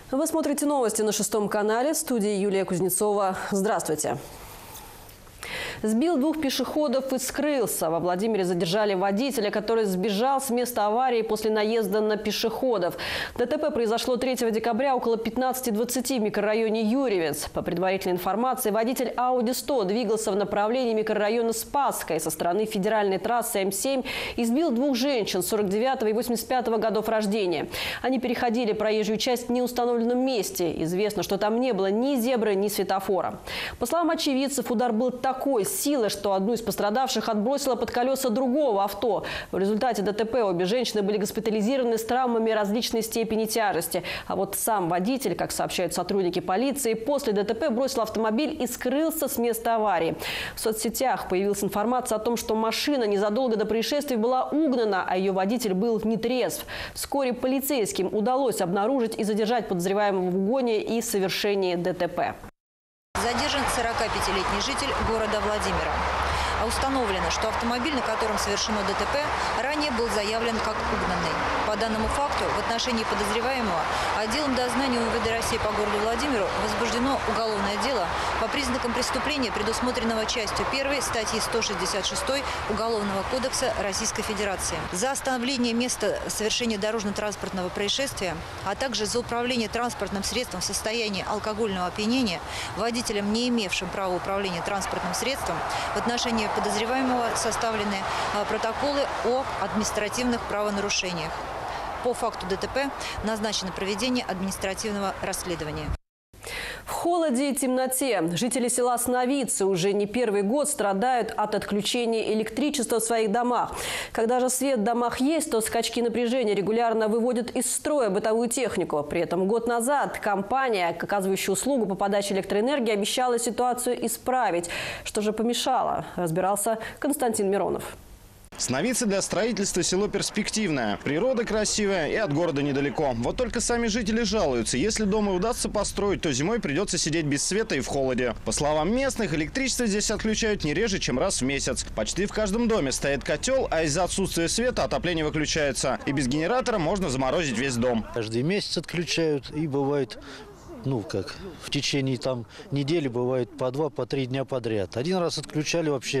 Вы смотрите новости на 6 канале. В студии Юлия Кузнецова. Здравствуйте. Сбил 2 пешеходов и скрылся. Во Владимире задержали водителя, который сбежал с места аварии после наезда на пешеходов. ДТП произошло 3 декабря около 15:20 в микрорайоне Юрьевец. По предварительной информации, водитель Audi 100 двигался в направлении микрорайона Спасская со стороны федеральной трассы М7 и сбил 2 женщин 49 и 85 годов рождения. Они переходили проезжую часть в неустановленном месте. Известно, что там не было ни зебры, ни светофора. По словам очевидцев, удар был такой силы, что одну из пострадавших отбросило под колеса другого авто. В результате ДТП обе женщины были госпитализированы с травмами различной степени тяжести. А вот сам водитель, как сообщают сотрудники полиции, после ДТП бросил автомобиль и скрылся с места аварии. В соцсетях появилась информация о том, что машина незадолго до происшествия была угнана, а ее водитель был нетрезв. Вскоре полицейским удалось обнаружить и задержать подозреваемого в угоне и совершении ДТП. Задержан 45-летний житель города Владимира. Установлено, что автомобиль, на котором совершено ДТП, ранее был заявлен как угнанный. По данному факту в отношении подозреваемого отделом дознания УМВД России по городу Владимиру возбуждено уголовное дело по признакам преступления, предусмотренного частью 1 статьи 166 Уголовного кодекса Российской Федерации. За остановление места совершения дорожно-транспортного происшествия, а также за управление транспортным средством в состоянии алкогольного опьянения водителем, не имевшим права управления транспортным средством, в отношении подозреваемого составлены протоколы о административных правонарушениях. По факту ДТП назначено проведение административного расследования. В холоде и темноте жители села Сновицы уже не первый год страдают от отключения электричества в своих домах. Когда же свет в домах есть, то скачки напряжения регулярно выводят из строя бытовую технику. При этом год назад компания, оказывающая услугу по подаче электроэнергии, обещала ситуацию исправить. Что же помешало? Разбирался Константин Миронов. Сновицы для строительства село перспективное. Природа красивая и от города недалеко. Вот только сами жители жалуются. Если дома удастся построить, то зимой придется сидеть без света и в холоде. По словам местных, электричество здесь отключают не реже, чем раз в месяц. Почти в каждом доме стоит котел, а из-за отсутствия света отопление выключается. И без генератора можно заморозить весь дом. Каждый месяц отключают, и бывает, в течение недели бывает по 2-3 дня подряд. Один раз отключали, вообще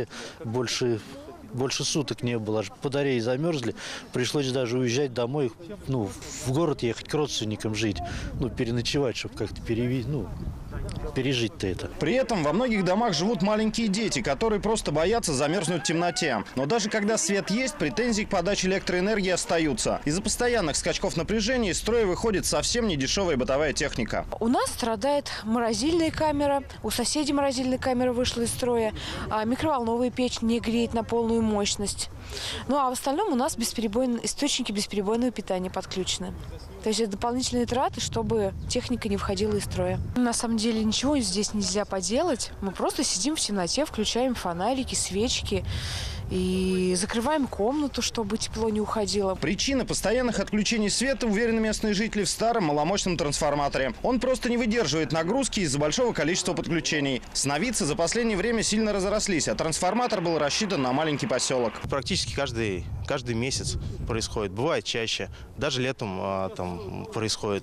больше суток не было, аж батареи замерзли. Пришлось даже уезжать домой, в город ехать к родственникам жить, переночевать, чтобы как-то пережить-то это. При этом во многих домах живут маленькие дети, которые просто боятся замерзнуть в темноте. Но даже когда свет есть, претензии к подаче электроэнергии остаются. Из-за постоянных скачков напряжения из строя выходит совсем недешевая бытовая техника. У нас страдает морозильная камера, у соседей морозильная камера вышла из строя, а микроволновая печь не греет на полную мощность. А в остальном у нас источники бесперебойного питания подключены. То есть это дополнительные траты, чтобы техника не входила из строя. На самом деле ничего здесь нельзя поделать. Мы просто сидим в темноте, включаем фонарики, свечки и закрываем комнату, чтобы тепло не уходило. Причина постоянных отключений света, уверены местные жители, в старом маломощном трансформаторе. Он просто не выдерживает нагрузки из-за большого количества подключений. Сновицы за последнее время сильно разрослись, а трансформатор был рассчитан на маленький поселок. Практически каждый месяц происходит. Бывает чаще. Даже летом происходят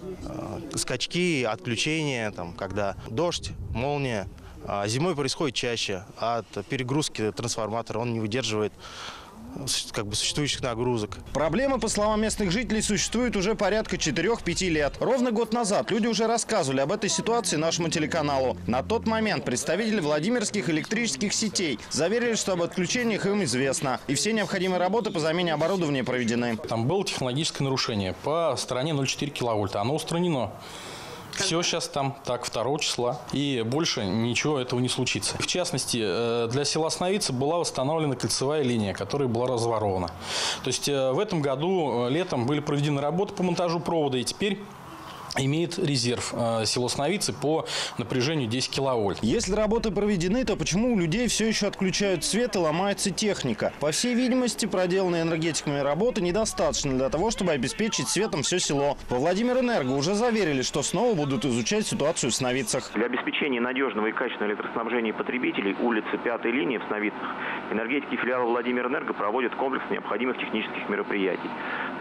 скачки, отключения, когда дождь, молния. Зимой происходит чаще. От перегрузки трансформатора он не выдерживает существующих нагрузок. Проблема, по словам местных жителей, существует уже порядка 4-5 лет. Ровно год назад люди уже рассказывали об этой ситуации нашему телеканалу. На тот момент представители владимирских электрических сетей заверили, что об отключениях им известно. И все необходимые работы по замене оборудования проведены. Там было технологическое нарушение по стороне 0,4 киловольта. Оно устранено. Все сейчас там 2 числа, и больше ничего этого не случится. В частности, для села Сновицы была восстановлена кольцевая линия, которая была разворована. То есть в этом году летом были проведены работы по монтажу провода, и теперь имеет резерв село Сновицы по напряжению 10 киловольт. Если работы проведены, то почему у людей все еще отключают свет и ломается техника? По всей видимости, проделанные энергетиками работы недостаточно для того, чтобы обеспечить светом все село. Во Владимирэнерго уже заверили, что снова будут изучать ситуацию в Сновицах. Для обеспечения надежного и качественного электроснабжения потребителей улицы 5-й линии в Сновицах энергетики филиала Владимирэнерго проводят комплекс необходимых технических мероприятий.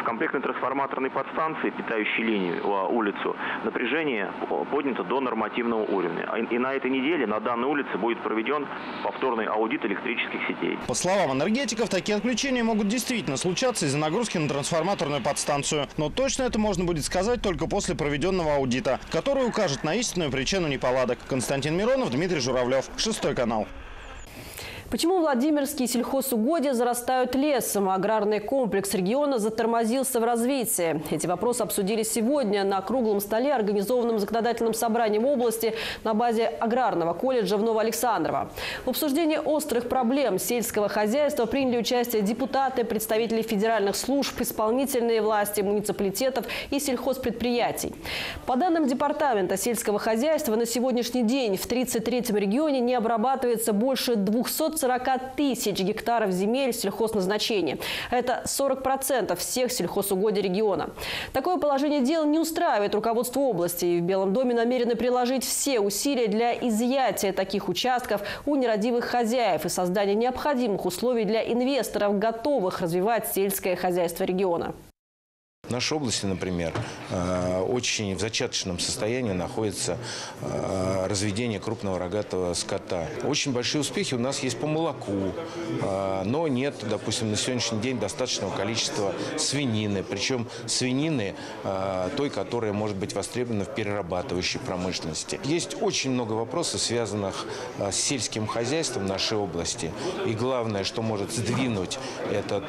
В комплектной трансформаторной подстанции, питающей линию, улицу, напряжение поднято до нормативного уровня. И на этой неделе на данной улице будет проведен повторный аудит электрических сетей. По словам энергетиков, такие отключения могут действительно случаться из-за нагрузки на трансформаторную подстанцию. Но точно это можно будет сказать только после проведенного аудита, который укажет на истинную причину неполадок. Константин Миронов, Дмитрий Журавлев, 6 канал. Почему Владимирские сельхозугодья зарастают лесом, а аграрный комплекс региона затормозился в развитии? Эти вопросы обсудили сегодня на круглом столе, организованном законодательным собранием области на базе аграрного колледжа в Новоалександрово. В обсуждении острых проблем сельского хозяйства приняли участие депутаты, представители федеральных служб, исполнительные власти, муниципалитетов и сельхозпредприятий. По данным Департамента сельского хозяйства, на сегодняшний день в 33-м регионе не обрабатывается больше 240 тысяч гектаров земель сельхозназначения. Это 40% всех сельхозугодий региона. Такое положение дел не устраивает руководство области. И в Белом доме намерены приложить все усилия для изъятия таких участков у нерадивых хозяев и создания необходимых условий для инвесторов, готовых развивать сельское хозяйство региона. В нашей области, например, очень в зачаточном состоянии находится разведение крупного рогатого скота. Очень большие успехи у нас есть по молоку, но нет, допустим, на сегодняшний день достаточного количества свинины. Причем свинины той, которая может быть востребована в перерабатывающей промышленности. Есть очень много вопросов, связанных с сельским хозяйством нашей области. И главное, что может сдвинуть этот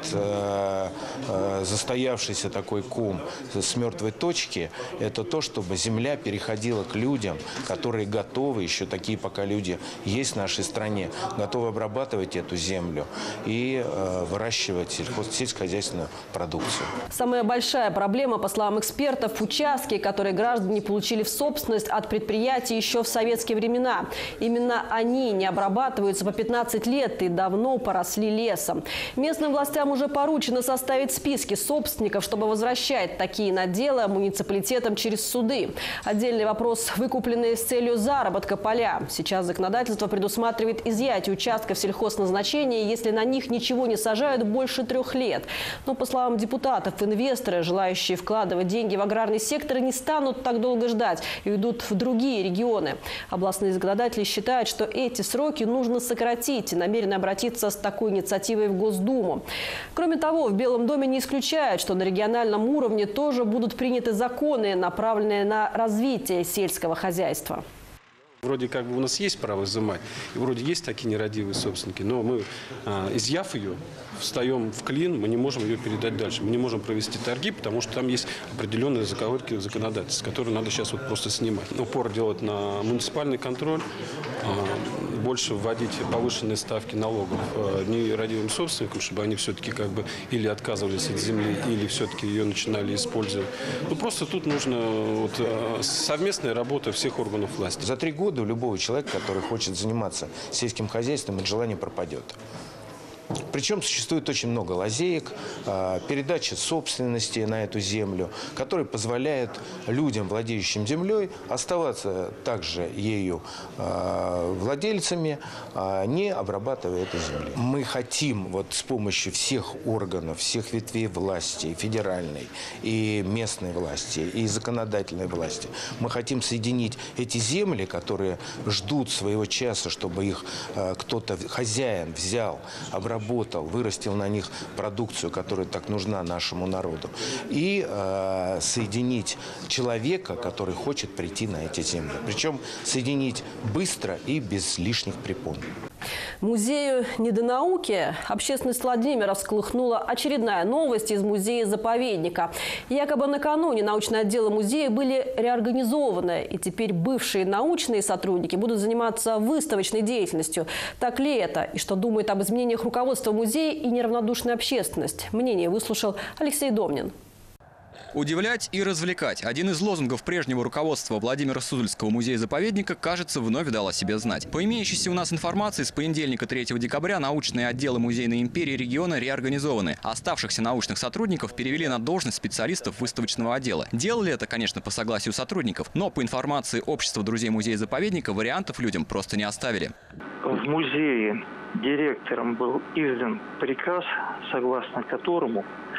застоявшийся такой ком с мертвой точки, это то, чтобы земля переходила к людям, которые готовы, еще такие пока люди есть в нашей стране, готовы обрабатывать эту землю и выращивать сельскохозяйственную продукцию. Самая большая проблема, по словам экспертов, участки, которые граждане получили в собственность от предприятий еще в советские времена. Именно они не обрабатываются по 15 лет и давно поросли лесом. Местным властям уже поручено составить списки собственников, чтобы возвращать такие наделы муниципалитетам через суды. Отдельный вопрос – выкупленные с целью заработка поля. Сейчас законодательство предусматривает изъятие участков сельхозназначения, если на них ничего не сажают больше 3 лет. Но, по словам депутатов, инвесторы, желающие вкладывать деньги в аграрный сектор, не станут так долго ждать и уйдут в другие регионы. Областные законодатели считают, что эти сроки нужно сократить и намерены обратиться с такой инициативой в Госдуму. Кроме того, в Белом доме не исключают, что на региональном уровне тоже будут приняты законы, направленные на развитие сельского хозяйства. Вроде как бы у нас есть право изымать, и вроде есть такие нерадивые собственники, но мы, изъяв ее, встаем в клин, мы не можем ее передать дальше. Мы не можем провести торги, потому что там есть определенные заковырки законодательства, которые надо сейчас вот просто снимать. Упор делать на муниципальный контроль, больше вводить повышенные ставки налогов нерадивым собственникам, чтобы они все-таки как бы или отказывались от земли, или все-таки ее начинали использовать. Ну, просто тут нужно вот, совместная работа всех органов власти. За 3 года у любого человека, который хочет заниматься сельским хозяйством, это желание пропадет. Причем существует очень много лазеек, передачи собственности на эту землю, которые позволяют людям, владеющим землей, оставаться также ею владельцами, не обрабатывая этой земли. Мы хотим вот с помощью всех органов, всех ветвей власти, и федеральной, и местной власти, и законодательной власти, мы хотим соединить эти земли, которые ждут своего часа, чтобы их кто-то, хозяин, взял, обработал, вырастил на них продукцию, которая так нужна нашему народу, и соединить человека, который хочет прийти на эти земли. Причем соединить быстро и без лишних препон. Музею не до науки. Общественность Владимира всколыхнула очередная новость из музея-заповедника. Якобы накануне научные отделы музея были реорганизованы, и теперь бывшие научные сотрудники будут заниматься выставочной деятельностью. Так ли это? И что думает об изменениях руководства музея и неравнодушная общественность? Мнение выслушал Алексей Домнин. Удивлять и развлекать. Один из лозунгов прежнего руководства Владимира-Суздальского музея-заповедника, кажется, вновь дал о себе знать. По имеющейся у нас информации, с понедельника 3 декабря научные отделы музейной империи региона реорганизованы. Оставшихся научных сотрудников перевели на должность специалистов выставочного отдела. Делали это, конечно, по согласию сотрудников, но по информации общества друзей музея-заповедника вариантов людям просто не оставили. В музее директором был издан приказ, согласно которому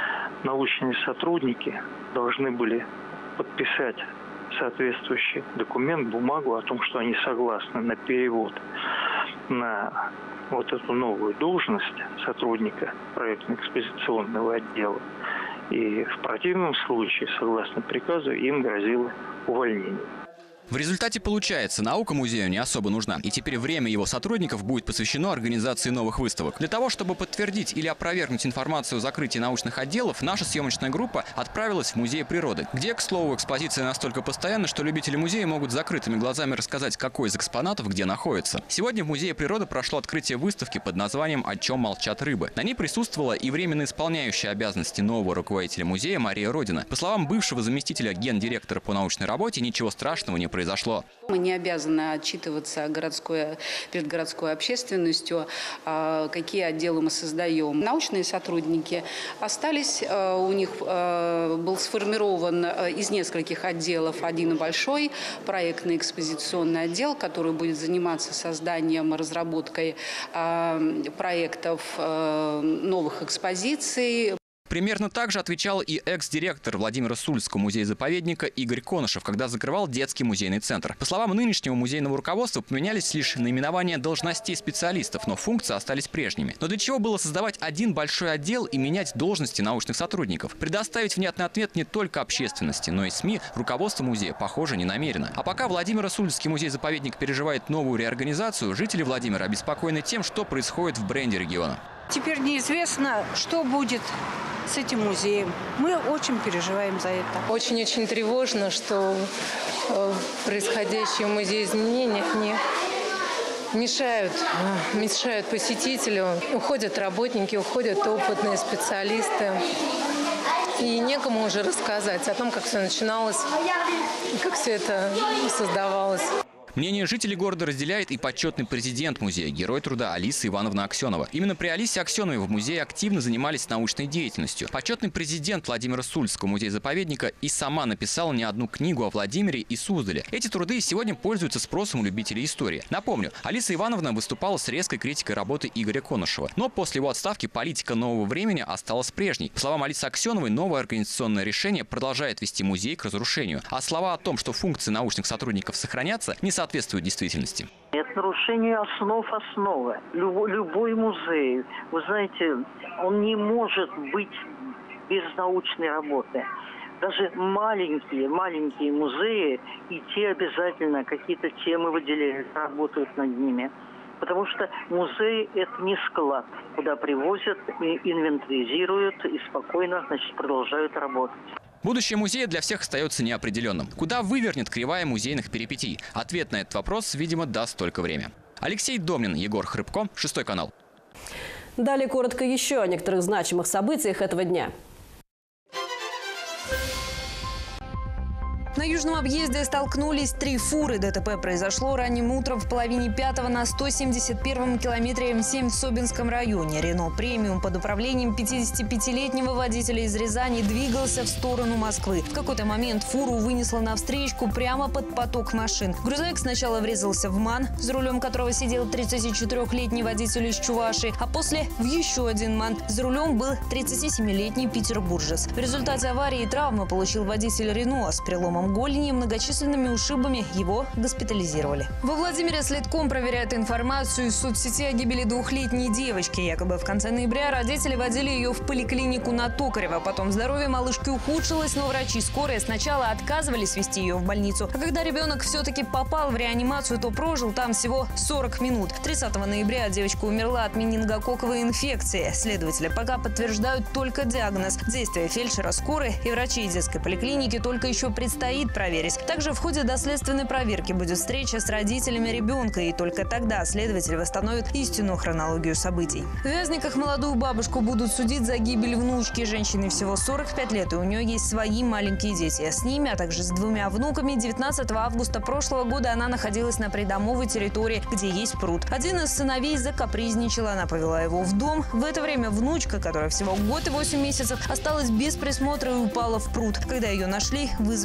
научные сотрудники должны были подписать соответствующий документ, бумагу о том, что они согласны на перевод на вот эту новую должность сотрудника проектно-экспозиционного отдела. И в противном случае, согласно приказу, им грозило увольнение. В результате получается, наука музею не особо нужна. И теперь время его сотрудников будет посвящено организации новых выставок. Для того, чтобы подтвердить или опровергнуть информацию о закрытии научных отделов, наша съемочная группа отправилась в Музей природы, где, к слову, экспозиция настолько постоянна, что любители музея могут с закрытыми глазами рассказать, какой из экспонатов где находится. Сегодня в Музее природы прошло открытие выставки под названием «О чем молчат рыбы». На ней присутствовала и временно исполняющая обязанности нового руководителя музея Мария Родина. По словам бывшего заместителя гендиректора по научной работе, ничего страшного не произошло. Мы не обязаны отчитываться перед городской общественностью, какие отделы мы создаем. Научные сотрудники остались, у них был сформирован из нескольких отделов один большой проектный экспозиционный отдел, который будет заниматься созданием и разработкой проектов новых экспозиций. Примерно так же отвечал и экс-директор Владимира Сульского музея-заповедника Игорь Конышев, когда закрывал детский музейный центр. По словам нынешнего музейного руководства, поменялись лишь наименования должностей специалистов, но функции остались прежними. Но для чего было создавать один большой отдел и менять должности научных сотрудников? Предоставить внятный ответ не только общественности, но и СМИ руководство музея, похоже, не намерено. А пока Владимир Сульский музей-заповедник переживает новую реорганизацию, жители Владимира обеспокоены тем, что происходит в бренде региона. Теперь неизвестно, что будет с этим музеем. Мы очень переживаем за это. Очень-очень тревожно, что происходящие в музее изменения не мешают посетителю. Уходят работники, уходят опытные специалисты. И некому уже рассказать о том, как все начиналось, как все это создавалось. Мнение жителей города разделяет и почетный президент музея, герой труда Алиса Ивановна Аксенова. Именно при Алисе Аксеновой в музее активно занимались научной деятельностью. Почетный президент Владимира Сульского музея-заповедника и сама написала не одну книгу о Владимире и Суздале. Эти труды сегодня пользуются спросом у любителей истории. Напомню, Алиса Ивановна выступала с резкой критикой работы Игоря Конышева. Но после его отставки политика нового времени осталась прежней. По словам Алисы Аксеновой, новое организационное решение продолжает вести музей к разрушению. А слова о том, что функции научных сотрудников сохранятся, не соответствует действительности. Это нарушение основы. Любой музей, вы знаете, он не может быть без научной работы. Даже маленькие музеи, и те обязательно какие-то темы выделяют, работают над ними. Потому что музей – это не склад, куда привозят, инвентаризируют и спокойно, продолжают работать. Будущее музея для всех остается неопределенным. Куда вывернет кривая музейных перипетий? Ответ на этот вопрос, видимо, даст только время. Алексей Домнин, Егор Хрыбко, 6 канал. Далее коротко еще о некоторых значимых событиях этого дня. На Южном объезде столкнулись 3 фуры. ДТП произошло ранним утром в половине 5-го на 171-м километре М7 в Собинском районе. Рено премиум под управлением 55-летнего водителя из Рязани двигался в сторону Москвы. В какой-то момент фуру вынесло навстречку прямо под поток машин. Грузовик сначала врезался в МАН, за рулем которого сидел 34-летний водитель из Чувашии, а после в еще один МАН. За рулем был 37-летний петербуржец. В результате аварии травмы получил водитель Рено с переломом голени и многочисленными ушибами. Его госпитализировали. Во Владимире следком проверяет информацию из соцсети о гибели 2-летней девочки. Якобы в конце ноября родители водили ее в поликлинику на Токарева. Потом здоровье малышки ухудшилось, но врачи скорой сначала отказывались везти ее в больницу. А когда ребенок все-таки попал в реанимацию, то прожил там всего 40 минут. 30 ноября девочка умерла от менингококковой инфекции. Следователи пока подтверждают только диагноз. Действия фельдшера скорой и врачей детской поликлиники только еще предстоит проверить. Также в ходе доследственной проверки будет встреча с родителями ребенка, и только тогда следователи восстановят истинную хронологию событий. В Вязниках молодую бабушку будут судить за гибель внучки. Женщине всего 45 лет, и у нее есть свои маленькие дети. С ними, а также с 2 внуками 19 августа прошлого года она находилась на придомовой территории, где есть пруд. Один из сыновей закапризничал, она повела его в дом. В это время внучка, которая всего год и 8 месяцев, осталась без присмотра и упала в пруд. Когда ее нашли, вызвали скорую.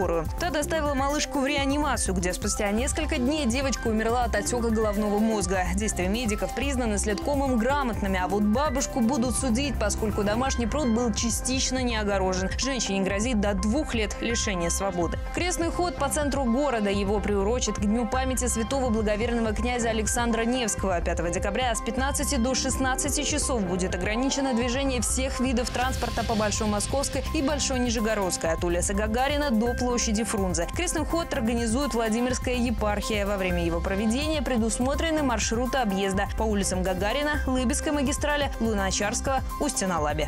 скорую. Та доставила малышку в реанимацию, где спустя несколько дней девочка умерла от отека головного мозга. Действия медиков признаны следкомом грамотными, а вот бабушку будут судить, поскольку домашний пруд был частично не огорожен. Женщине грозит до 2 лет лишения свободы. Крестный ход по центру города. Его приурочат к Дню памяти святого благоверного князя Александра Невского. 5 декабря с 15 до 16 часов будет ограничено движение всех видов транспорта по Большой Московской и Большой Нижегородской, от улицы Гагарина до площади Фрунзе. Крестный ход организует Владимирская епархия. Во время его проведения предусмотрены маршруты объезда по улицам Гагарина, Лыбецкой магистрали, Луначарского, Устья-на-Лабе.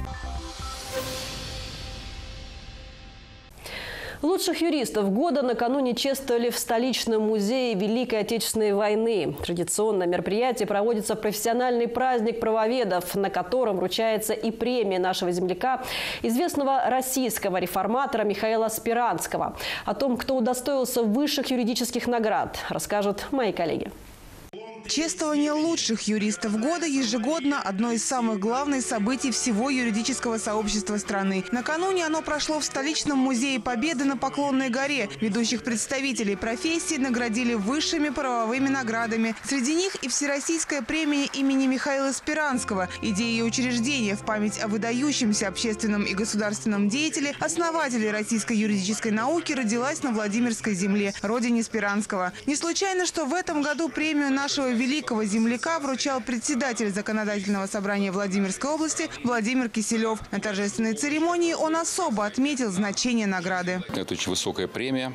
Лучших юристов года накануне чествовали в столичном музее Великой Отечественной войны. Традиционно мероприятие проводится в профессиональный праздник правоведов, на котором вручается и премия нашего земляка, известного российского реформатора Михаила Спиранского. О том, кто удостоился высших юридических наград, расскажут мои коллеги. Чествование лучших юристов года ежегодно – одно из самых главных событий всего юридического сообщества страны. Накануне оно прошло в столичном музее Победы на Поклонной горе. Ведущих представителей профессии наградили высшими правовыми наградами. Среди них и Всероссийская премия имени Михаила Спиранского. Идея ее учреждения в память о выдающемся общественном и государственном деятеле, основателе российской юридической науки, родилась на Владимирской земле, родине Спиранского. Не случайно, что в этом году премию нашего великого земляка вручал председатель Законодательного собрания Владимирской области Владимир Киселев. На торжественной церемонии он особо отметил значение награды. Это очень высокая премия,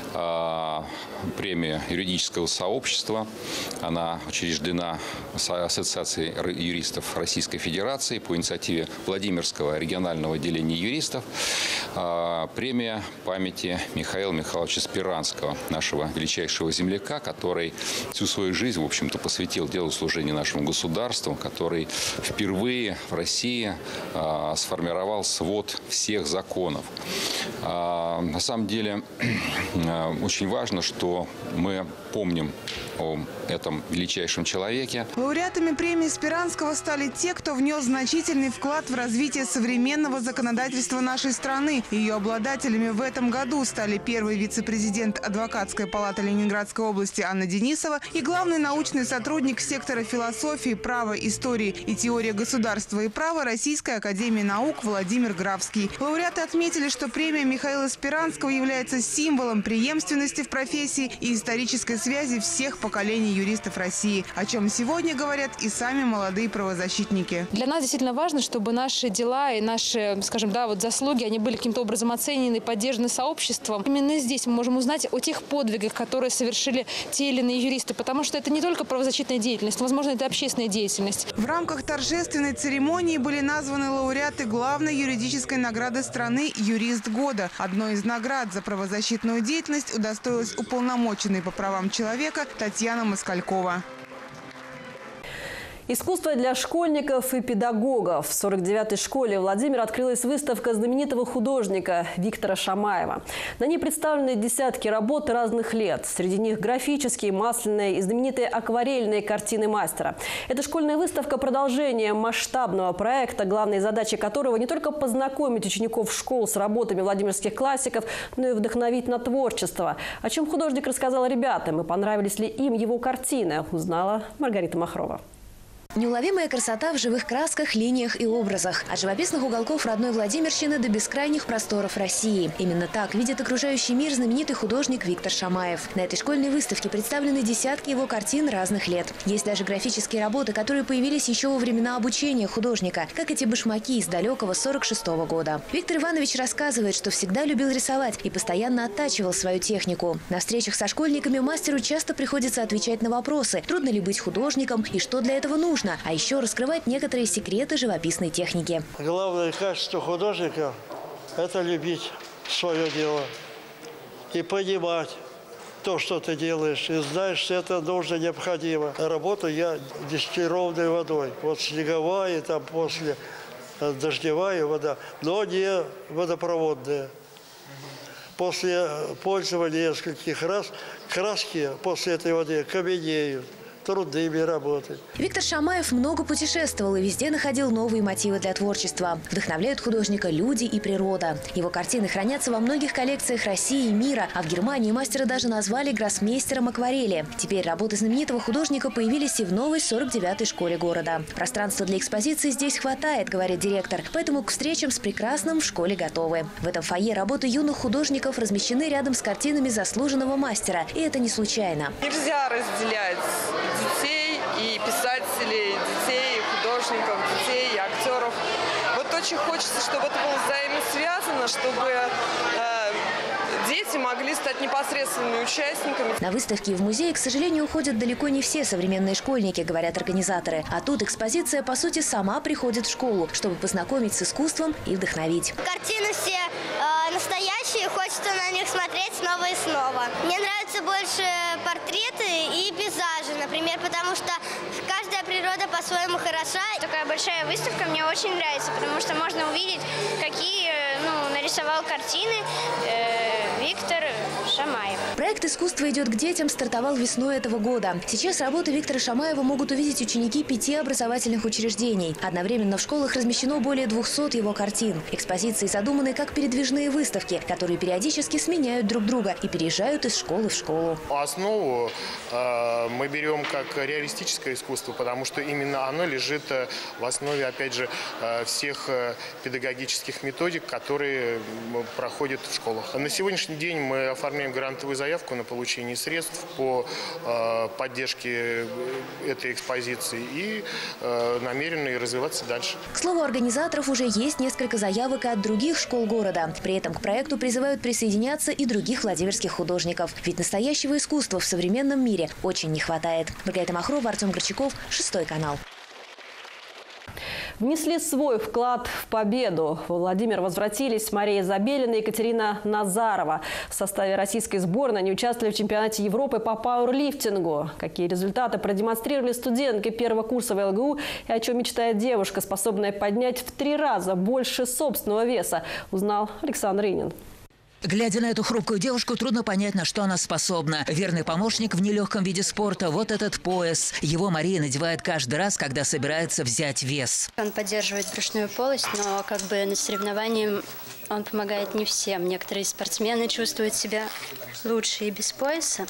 премия юридического сообщества. Она учреждена Ассоциацией юристов Российской Федерации по инициативе Владимирского регионального отделения юристов. Премия памяти Михаила Михайловича Спиранского, нашего величайшего земляка, который всю свою жизнь, в общем-то, посвятил делу служения нашему государству, который впервые в России сформировал свод всех законов. На самом деле очень важно, что мы помним о этом величайшем человеке. Лауреатами премии Спиранского стали те, кто внес значительный вклад в развитие современного законодательства нашей страны. Ее обладателями в этом году стали первый вице-президент Адвокатской палаты Ленинградской области Анна Денисова и главный научный сотрудник сектора философии, права, истории и теории государства и права Российской академии наук Владимир Графский. Лауреаты отметили, что премия Михаила Спиранского является символом преемственности в профессии и исторической связи всех поколений юристов России, о чем сегодня говорят и сами молодые правозащитники. Для нас действительно важно, чтобы наши дела и наши, скажем, заслуги, они были каким-то образом оценены, поддержаны сообществом. Именно здесь мы можем узнать о тех подвигах, которые совершили те или иные юристы, потому что это не только правозащитная деятельность, возможно, это общественная деятельность. В рамках торжественной церемонии были названы лауреаты главной юридической награды страны «Юрист года». Одной из наград за правозащитную деятельность удостоилась уполномоченный по правам человека Татьяна Москалькова. Искусство для школьников и педагогов. В 49-й школе Владимира открылась выставка знаменитого художника Виктора Шамаева. На ней представлены десятки работ разных лет. Среди них графические, масляные и знаменитые акварельные картины мастера. Эта школьная выставка – продолжение масштабного проекта, главной задачей которого не только познакомить учеников школ с работами владимирских классиков, но и вдохновить на творчество. О чем художник рассказал ребятам и понравились ли им его картины, узнала Маргарита Махрова. Неуловимая красота в живых красках, линиях и образах. От живописных уголков родной Владимирщины до бескрайних просторов России. Именно так видит окружающий мир знаменитый художник Виктор Шамаев. На этой школьной выставке представлены десятки его картин разных лет. Есть даже графические работы, которые появились еще во времена обучения художника, как эти башмаки из далекого 46-го года. Виктор Иванович рассказывает, что всегда любил рисовать и постоянно оттачивал свою технику. На встречах со школьниками мастеру часто приходится отвечать на вопросы, трудно ли быть художником и что для этого нужно. А еще раскрывать некоторые секреты живописной техники. Главное качество художника – это любить свое дело и понимать то, что ты делаешь, и знаешь, что это нужно, необходимо. Работаю я дистиллированной водой. Вот снеговая, там после дождевая вода, но не водопроводная. После пользования нескольких раз краски после этой воды каменеют. трудными работать. Виктор Шамаев много путешествовал и везде находил новые мотивы для творчества. Вдохновляют художника люди и природа. Его картины хранятся во многих коллекциях России и мира, а в Германии мастера даже назвали гроссмейстером акварели. Теперь работы знаменитого художника появились и в новой 49-й школе города. Пространства для экспозиции здесь хватает, говорит директор, поэтому к встречам с прекрасным в школе готовы. В этом фойе работы юных художников размещены рядом с картинами заслуженного мастера, и это не случайно. Нельзя разделять детей и писателей, детей, и художников, детей, и актеров. Вот очень хочется, чтобы это было взаимосвязано, чтобы дети могли стать непосредственными участниками. На выставке и в музее, к сожалению, уходят далеко не все современные школьники, говорят организаторы. А тут экспозиция, по сути, сама приходит в школу, чтобы познакомить с искусством и вдохновить. Картины все настоящие, хочется на них смотреть снова и снова. Мне нравятся больше портреты и пейзажи, например, потому что каждая природа по-своему хороша. Такая большая выставка мне очень нравится, потому что можно увидеть, какие нарисовал картины Виктор Шамаев. Проект «Искусство идет к детям» стартовал весной этого года. Сейчас работы Виктора Шамаева могут увидеть ученики 5 образовательных учреждений. Одновременно в школах размещено более 200 его картин. Экспозиции задуманы как передвижные выставки, которые периодически сменяют друг друга и переезжают из школы в школу. Основу мы берем как реалистическое искусство, потому что именно оно лежит в основе, опять же, всех педагогических методик, которые проходят в школах. На сегодняшний день мы оформляем грантовую заявку на получение средств по поддержке этой экспозиции и намерены развиваться дальше. К слову, у организаторов уже есть несколько заявок от других школ города. При этом к проекту призывают присоединяться и других владимирских художников. Ведь настоящего искусства в современном мире очень не хватает. Маргарита Махрова, Артем Горчаков, 6 канал. Внесли свой вклад в победу. В Владимир возвратились Мария Забелина и Екатерина Назарова. В составе российской сборной они участвовали в чемпионате Европы по пауэрлифтингу. Какие результаты продемонстрировали студентки первого курса в ЛГУ и о чем мечтает девушка, способная поднять в 3 раза больше собственного веса, узнал Александр Инин. Глядя на эту хрупкую девушку, трудно понять, на что она способна. Верный помощник в нелегком виде спорта – вот этот пояс. Его Мария надевает каждый раз, когда собирается взять вес. Он поддерживает брюшную полость, но на соревновании он помогает не всем. Некоторые спортсмены чувствуют себя лучше и без пояса.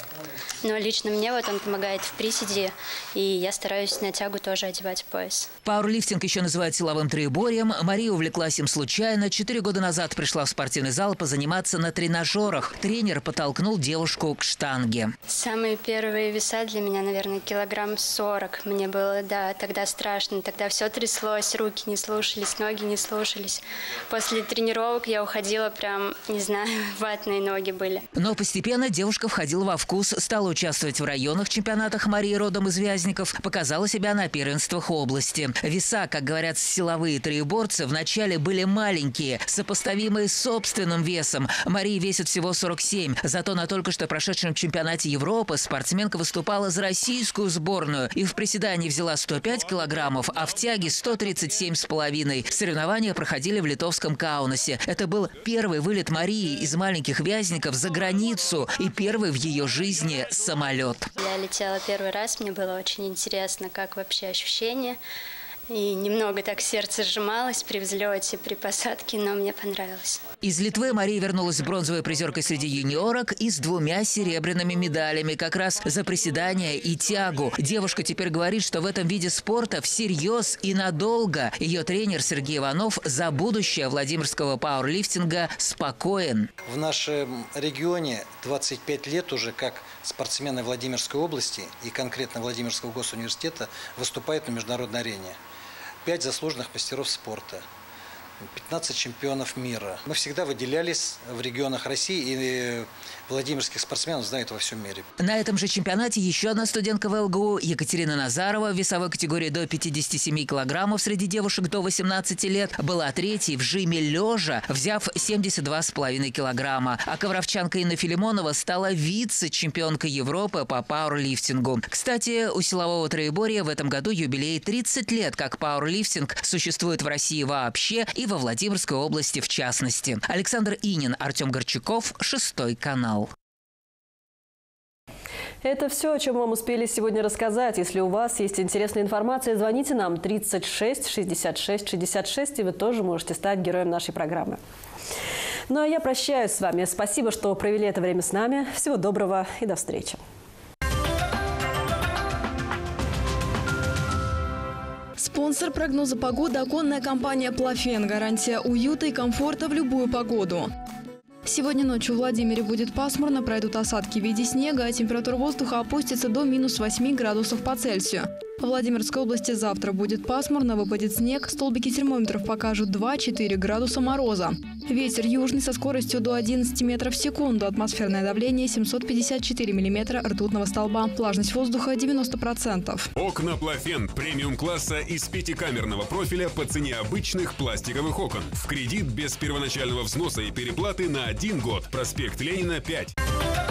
Но лично мне он помогает в приседе, и я стараюсь на тягу тоже одевать пояс. Пауэрлифтинг еще называют силовым троеборьем. Мария увлеклась им случайно. 4 года назад пришла в спортивный зал позаниматься на тренажерах. Тренер подтолкнул девушку к штанге. Самые первые веса для меня, наверное, 40 килограмм. Мне было, тогда страшно. Тогда все тряслось, руки не слушались, ноги не слушались. После тренировок я уходила прям, не знаю, ватные ноги были. Но постепенно девушка входила во вкус, стала участвовать в районных чемпионатах. Мария родом из Вязников, показала себя на первенствах области. Веса, как говорят силовые троеборцы, вначале были маленькие, сопоставимые с собственным весом. Мария весит всего 47. Зато на только что прошедшем чемпионате Европы спортсменка выступала за российскую сборную и в приседании взяла 105 килограммов, а в тяге 137,5. Соревнования проходили в литовском Каунасе. Это был первый вылет Марии из маленьких Вязников за границу и первый в ее жизни самолет. Я летела первый раз, мне было очень интересно, как вообще ощущения. И немного так сердце сжималось при взлете, при посадке, но мне понравилось. Из Литвы Мария вернулась бронзовой призеркой среди юниорок и с 2 серебряными медалями как раз за приседания и тягу. Девушка теперь говорит, что в этом виде спорта всерьез и надолго. Ее тренер Сергей Иванов за будущее владимирского пауэрлифтинга спокоен. В нашем регионе 25 лет уже как спортсмены Владимирской области и конкретно Владимирского госуниверситета выступают на международной арене. 5 заслуженных мастеров спорта, 15 чемпионов мира. Мы всегда выделялись в регионах России, и владимирских спортсменов знают во всем мире. На этом же чемпионате еще одна студентка в ЛГУ, Екатерина Назарова, в весовой категории до 57 килограммов среди девушек до 18 лет, была 3-й в жиме лежа, взяв 72,5 килограмма. А ковровчанка Инна Филимонова стала вице-чемпионкой Европы по пауэрлифтингу. Кстати, у силового троеборья в этом году юбилей 30 лет, как пауэрлифтинг существует в России вообще и во Владимирской области в частности. Александр Инин, Артем Горчаков, 6 канал. Это все, о чем вам успели сегодня рассказать. Если у вас есть интересная информация, звоните нам 36 66 66, и вы тоже можете стать героем нашей программы. Ну а я прощаюсь с вами. Спасибо, что провели это время с нами. Всего доброго и до встречи. Спонсор прогноза погоды – оконная компания «Плафен». Гарантия уюта и комфорта в любую погоду. Сегодня ночью в Владимире будет пасмурно, пройдут осадки в виде снега, а температура воздуха опустится до минус 8 градусов по Цельсию. В Владимирской области завтра будет пасмурно, выпадет снег, столбики термометров покажут 2-4 градуса мороза. Ветер южный со скоростью до 11 метров в секунду, атмосферное давление 754 миллиметра ртутного столба, влажность воздуха 90%. Окна «Плафен» премиум-класса из 5-камерного профиля по цене обычных пластиковых окон. В кредит без первоначального взноса и переплаты на 1 год. Проспект Ленина, 5.